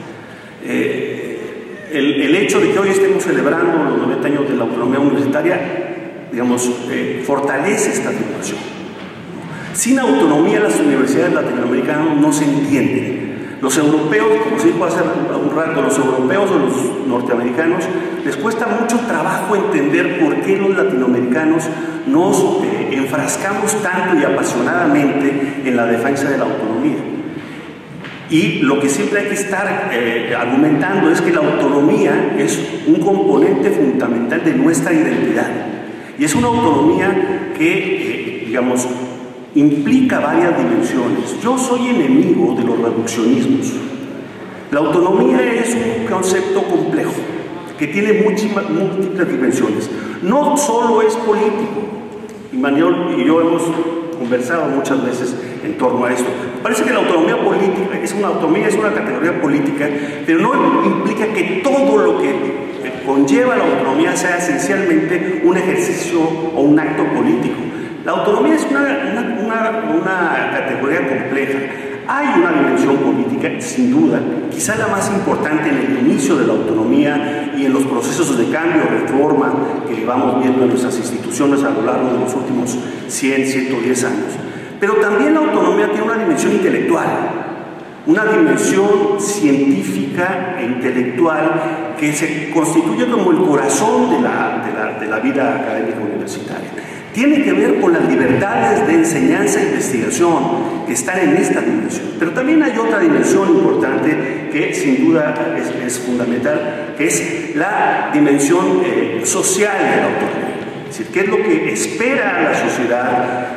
El hecho de que hoy estemos celebrando los 90 años de la autonomía universitaria, digamos, fortalece esta dimensión. Sin autonomía las universidades latinoamericanas no se entienden. Los europeos, como se dijo hace un rato, los europeos o los norteamericanos, les cuesta mucho trabajo entender por qué los latinoamericanos nos enfrascamos tanto y apasionadamente en la defensa de la autonomía. Y lo que siempre hay que estar argumentando es que la autonomía es un componente fundamental de nuestra identidad. Y es una autonomía que, digamos, implica varias dimensiones. Yo soy enemigo de los reduccionismos. La autonomía es un concepto complejo que tiene múltiples dimensiones. No solo es político. Y Manuel y yo hemos conversado muchas veces en torno a esto. Parece que la autonomía política es una categoría política, pero no implica que todo lo que conlleva la autonomía sea esencialmente un ejercicio o un acto político. La autonomía es una categoría compleja. Hay una dimensión política, sin duda, quizá la más importante en el inicio de la autonomía y en los procesos de cambio, reforma que vamos viendo en nuestras instituciones a lo largo de los últimos 100, 110 años. Pero también la autonomía tiene una dimensión intelectual, una dimensión científica e intelectual que se constituye como el corazón de la vida académica universitaria. Tiene que ver con las libertades de enseñanza e investigación que están en esta dimensión. Pero también hay otra dimensión importante que sin duda es fundamental, que es la dimensión social de la autonomía. Es decir, qué es lo que espera la sociedad,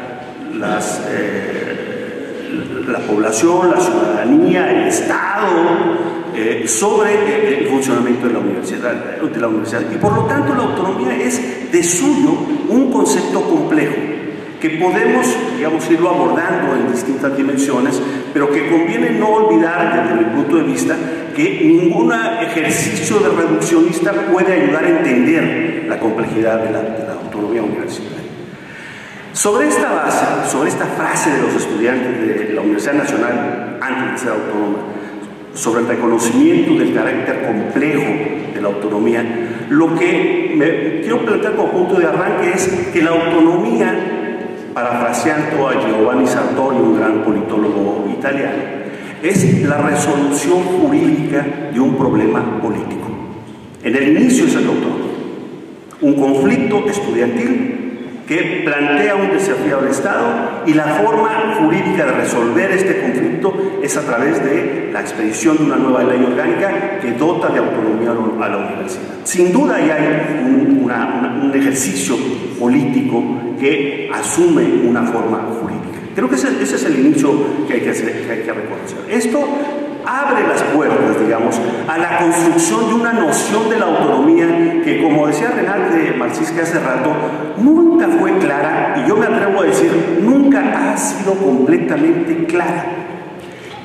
la población, la ciudadanía, el Estado, sobre el funcionamiento de la universidad. Y por lo tanto la autonomía es de suyo un concepto complejo que podemos, digamos, irlo abordando en distintas dimensiones, pero que conviene no olvidar desde mi punto de vista que ningún ejercicio de reduccionista puede ayudar a entender la complejidad de la autonomía universitaria. Sobre esta base, sobre esta frase de los estudiantes de la Universidad Nacional antes de ser autónoma, sobre el reconocimiento del carácter complejo de la autonomía, lo que me quiero plantear como punto de arranque es que la autonomía, parafraseando a Giovanni Sartori, un gran politólogo italiano, es la resolución jurídica de un problema político. En el inicio es el autonomía, un conflicto estudiantil que plantea un desafío al Estado, y la forma jurídica de resolver este conflicto es a través de la expedición de una nueva ley orgánica que dota de autonomía a la universidad. Sin duda hay un ejercicio político que asume una forma jurídica. Creo que ese es el inicio que hay que reconocer. Esto abre las puertas, digamos, a la construcción de una noción de la autonomía que, como decía Renate Marcisca hace rato, nunca fue clara, y yo me atrevo a decir, nunca ha sido completamente clara.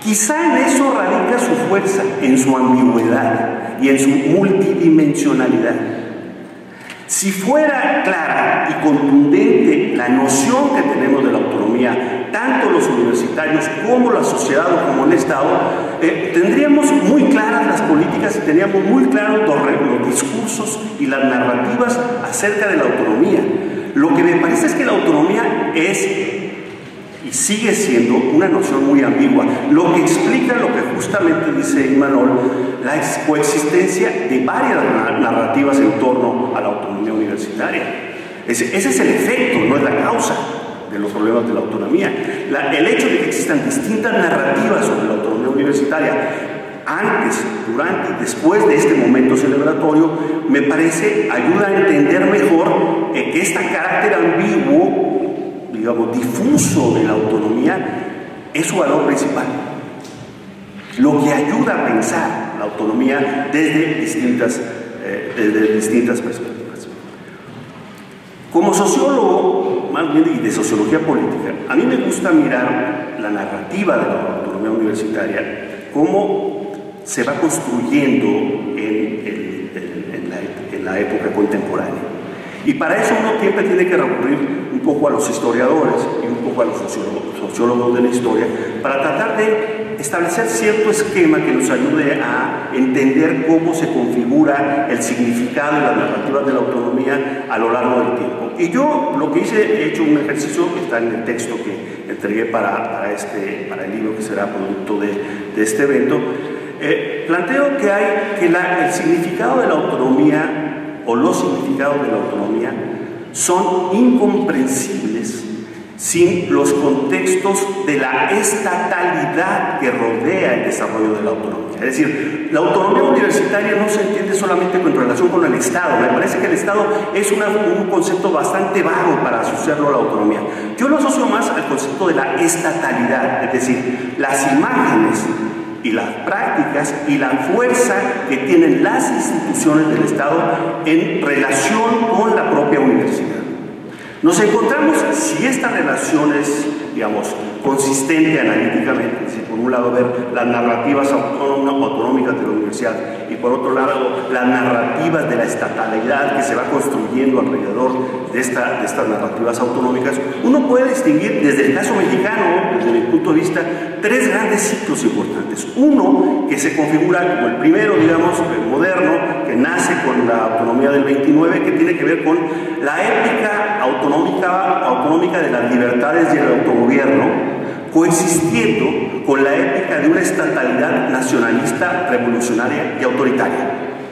Quizá en eso radica su fuerza, en su ambigüedad y en su multidimensionalidad. Si fuera clara y contundente la noción que tenemos de la autonomía, tanto los universitarios como la sociedad o como el Estado, tendríamos muy claras las políticas y tendríamos muy claros los discursos y las narrativas acerca de la autonomía. Lo que me parece es que la autonomía es y sigue siendo una noción muy ambigua, lo que explica lo que justamente dice Imanol, la coexistencia de varias narrativas en torno a la autonomía universitaria. Ese es el efecto, no es la causa de los problemas de la autonomía. El hecho de que existan distintas narrativas sobre la autonomía universitaria antes, durante y después de este momento celebratorio, me parece ayuda a entender mejor que este carácter ambiguo, digamos, difuso de la autonomía es su valor principal. Lo que ayuda a pensar la autonomía desde distintas perspectivas. Como sociólogo, más bien de sociología política, a mí me gusta mirar la narrativa de la autonomía universitaria, cómo se va construyendo en la época contemporánea. Y para eso uno siempre tiene que recurrir un poco a los historiadores y un poco a los sociólogos de la historia para tratar de establecer cierto esquema que nos ayude a entender cómo se configura el significado y las narrativas de la autonomía a lo largo del tiempo. Y yo lo que he hecho un ejercicio que está en el texto que entregué para el libro que será producto de este evento. Planteo que el significado de la autonomía o los significados de la autonomía son incomprensibles sin los contextos de la estatalidad que rodea el desarrollo de la autonomía. Es decir, la autonomía universitaria no se entiende solamente en relación con el Estado. Me parece que el Estado es un concepto bastante vago para asociarlo a la autonomía. Yo lo asocio más al concepto de la estatalidad, es decir, las imágenes y las prácticas y la fuerza que tienen las instituciones del Estado en relación con la propia universidad. Nos encontramos, si esta relación es, digamos, consistente analíticamente, es decir, por un lado ver las narrativas autonómicas de la universidad y por otro lado las narrativas de la estatalidad que se va construyendo alrededor de estas narrativas autonómicas, uno puede distinguir desde el caso mexicano, desde mi punto de vista, tres grandes ciclos importantes. Uno que se configura como el primero, digamos, el moderno, que nace con la autonomía del 29, que tiene que ver con la épica autonómica de las libertades y el autogobierno, coexistiendo con la épica de una estatalidad nacionalista, revolucionaria y autoritaria.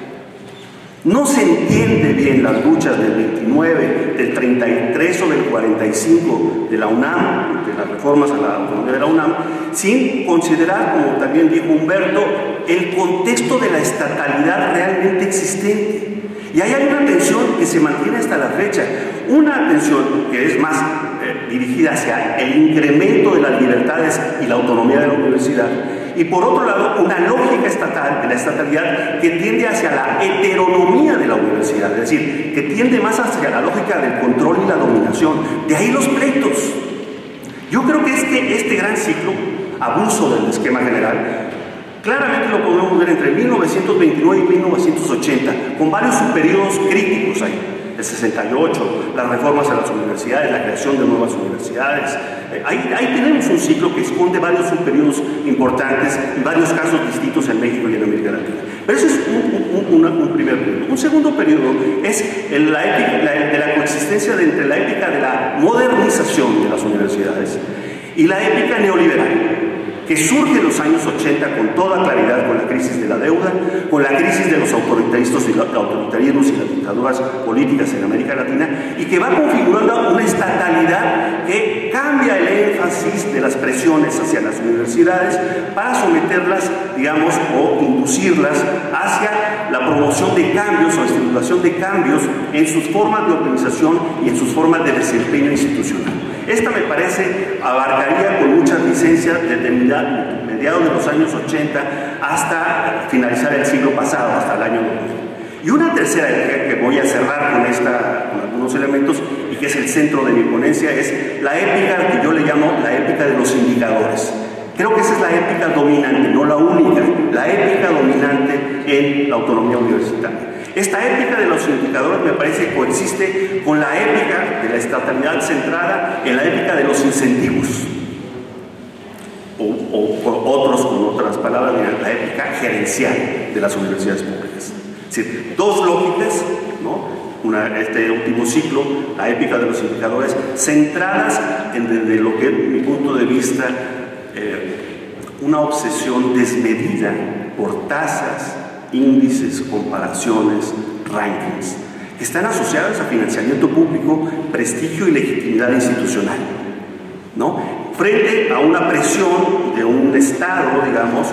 No se entiende bien las luchas del 29, del 33 o del 45 de la UNAM, de las reformas a la autonomía de la UNAM, sin considerar, como también dijo Humberto, el contexto de la estatalidad realmente existente. Y ahí hay una tensión que se mantiene hasta la fecha, una tensión que es más dirigida hacia el incremento de las libertades y la autonomía de la universidad, y por otro lado una lógica estatal de la estatalidad que tiende hacia la heteronomía de la universidad, es decir, que tiende más hacia la lógica del control y la dominación. De ahí los pleitos. Yo creo que este gran ciclo, abuso del esquema general, claramente lo podemos ver entre 1929 y 1980, con varios subperiodos críticos ahí. El 68, las reformas a las universidades, la creación de nuevas universidades. Ahí tenemos un ciclo que esconde varios subperiodos importantes y varios casos distintos en México y en América Latina. Pero ese es un primer periodo. Un segundo periodo es la épica de la coexistencia entre la épica de la modernización de las universidades y la épica neoliberal, que surge en los años 80 con toda claridad con la crisis de la deuda, con la crisis de los autoritarismos y las dictaduras políticas en América Latina, y que va configurando una estatalidad que cambia el énfasis de las presiones hacia las universidades para someterlas, digamos, o inducirlas hacia la promoción de cambios o estimulación de cambios en sus formas de organización y en sus formas de desempeño institucional. Esta, me parece, abarcaría con muchas licencias desde mediados de los años 80 hasta finalizar el siglo pasado, hasta el año 2000. Y una tercera época que voy a cerrar con algunos elementos y que es el centro de mi ponencia es la épica que yo le llamo la épica de los indicadores. Creo que esa es la épica dominante, no la única, la épica dominante en la autonomía universitaria. Esta épica de los indicadores me parece que coexiste con la épica de la estatalidad centrada en la épica de los incentivos, o otros con otras palabras, la épica gerencial de las universidades públicas. Es decir, dos lógicas, ¿no? Este último ciclo, la épica de los indicadores, centradas desde lo que es mi punto de vista una obsesión desmedida por tasas, índices, comparaciones, rankings, que están asociadas a financiamiento público, prestigio y legitimidad institucional, ¿no? Frente a una presión de un Estado, digamos,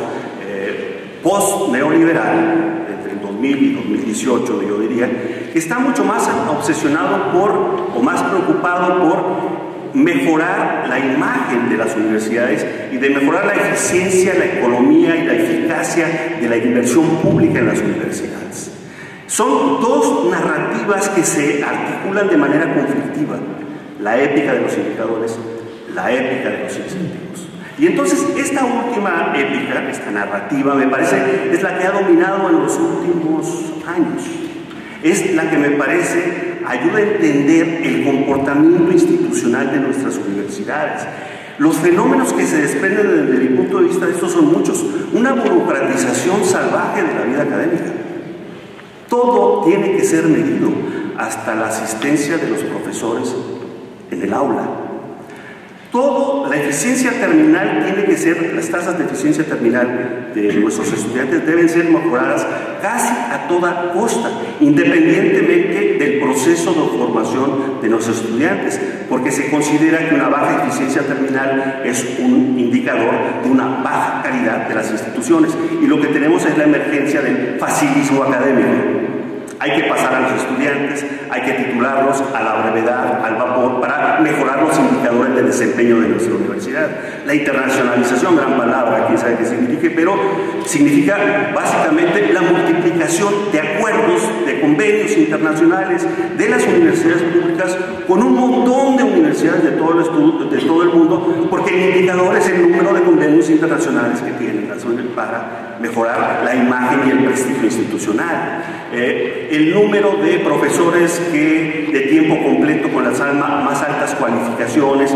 post-neoliberal, entre el 2000 y 2018, yo diría, que está mucho más obsesionado o más preocupado por mejorar la imagen de las universidades y de mejorar la eficiencia, la economía y la eficacia de la inversión pública en las universidades. Son dos narrativas que se articulan de manera conflictiva: la épica de los indicadores, la épica de los incentivos. Y entonces esta última épica, esta narrativa, me parece es la que ha dominado en los últimos años. Es la que me parece ayuda a entender el comportamiento institucional de nuestras universidades. Los fenómenos que se desprenden desde mi punto de vista de estos son muchos. Una burocratización salvaje de la vida académica. Todo tiene que ser medido, hasta la asistencia de los profesores en el aula. La eficiencia terminal tiene que ser, las tasas de eficiencia terminal de nuestros estudiantes deben ser mejoradas casi a toda costa, independientemente del proceso de formación de nuestros estudiantes, porque se considera que una baja eficiencia terminal es un indicador de una baja calidad de las instituciones, y lo que tenemos es la emergencia del facilismo académico. Hay que pasar a los estudiantes, hay que titularlos a la brevedad, al vapor, para mejorar los indicadores de desempeño de nuestra universidad. La internacionalización, gran palabra, quién sabe qué signifique, pero significa básicamente la multiplicación de acuerdos, de convenios internacionales de las universidades públicas con un montón de universidades de todo el mundo, porque el indicador es el número de convenios internacionales que tienen las universidades para mejorar la imagen y el prestigio institucional. El número de profesores que de tiempo completo con las más altas cualificaciones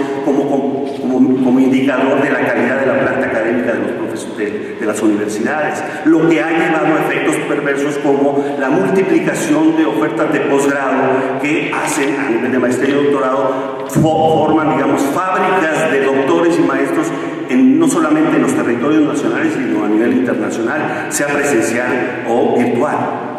como indicador de la calidad de la planta académica de los profesores de las universidades, lo que ha llevado a efectos perversos como la multiplicación de ofertas de posgrado que hacen a nivel de maestría y doctorado, forman, digamos, fábricas de doctores y maestros no solamente en los territorios nacionales, sino a nivel internacional, sea presencial o virtual.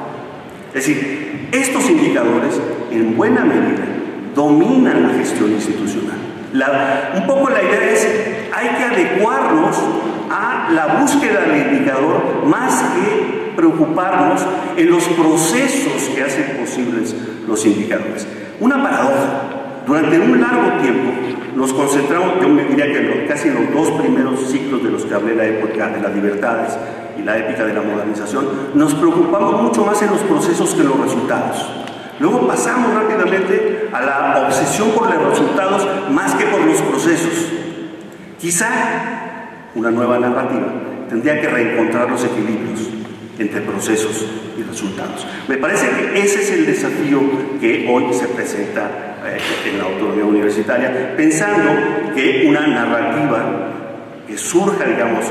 Es decir, estos indicadores en buena medida dominan la gestión institucional. Un poco la idea es, hay que adecuarnos a la búsqueda del indicador más que preocuparnos en los procesos que hacen posibles los indicadores. Una paradoja. Durante un largo tiempo nos concentramos, yo me diría que casi en los dos primeros ciclos de los que hablé, la época de las libertades y la épica de la modernización, nos preocupamos mucho más en los procesos que en los resultados. Luego pasamos rápidamente a la obsesión por los resultados más que por los procesos. Quizá una nueva narrativa tendría que reencontrar los equilibrios entre procesos y resultados. Me parece que ese es el desafío que hoy se presenta en la autonomía universitaria, pensando que una narrativa que surja, digamos,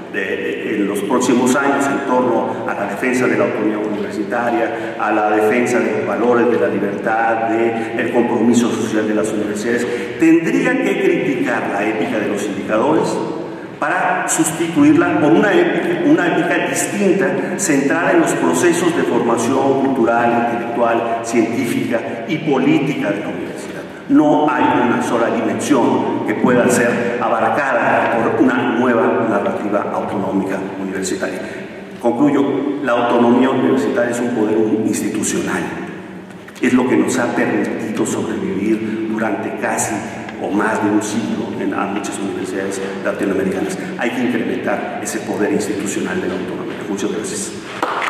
en los próximos años en torno a la defensa de la autonomía universitaria, a la defensa de los valores de la libertad, del compromiso social de las universidades, tendría que criticar la épica de los indicadores para sustituirla por una épica distinta, centrada en los procesos de formación cultural, intelectual, científica y política de la universidad. No hay una sola dimensión que pueda ser abarcada por una nueva narrativa autonómica universitaria. Concluyo, la autonomía universitaria es un poder institucional. Es lo que nos ha permitido sobrevivir durante casi o más de un siglo en muchas universidades latinoamericanas. Hay que incrementar ese poder institucional de la autonomía. Muchas gracias.